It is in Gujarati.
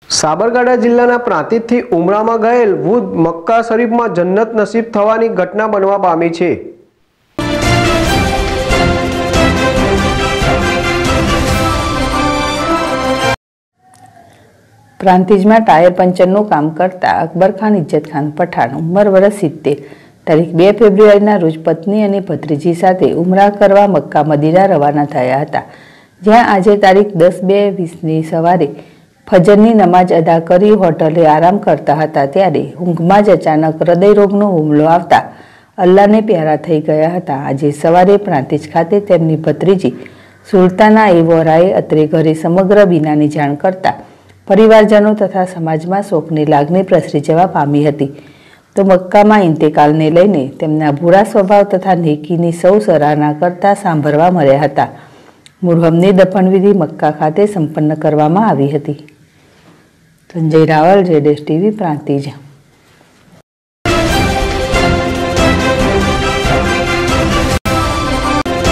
સાબરકાંઠા જિલ્લાના પ્રાંતિજથી ઉમરામાં ગયેલ વૃદ્ધ મક્કા શરીફમાં જન્નત નસીબ થવાની ઘટના બનવા પામી છે। પ્રાંતિજમાં ટાયર પંચરનું કામ કરતા અકબરખાન ઇજ્જતખાન પઠાણ ઉંમર વર્ષ 70 તારીખ 2 ફેબ્રુઆરીના રોજ પત્ની અને ભત્રીજી સાથે ઉમરા કરવા મક્કા મદીના રવાના થયા હતા, જ્યાં આજે તારીખ 10/2/20ની સવારે ફજરની નમાજ અદા કરી હોટલે આરામ કરતા હતા, ત્યારે ઊંઘમાં જ અચાનક હૃદયરોગનો હુમલો આવતા અલ્લાહને પ્યારા થઈ ગયા હતા। આજે સવારે પ્રાંતિજ ખાતે તેમની ભત્રીજી સુલતાના એ વોરાએ અત્રે ઘરે સમગ્ર બીનાની જાણ કરતા પરિવારજનો તથા સમાજમાં શોકની લાગણી પ્રસરી જવા પામી હતી। તો મક્કામાં ઇન્તેકાલને લઈને તેમના ભૂરા સ્વભાવ તથા નેકીની સૌ સરાહના કરતા સાંભળવા મળ્યા હતા। મુરહમની દફનવિધિ મક્કા ખાતે સંપન્ન કરવામાં આવી હતી। સંજય રાવલ, ZSTV, પ્રાંતિજ।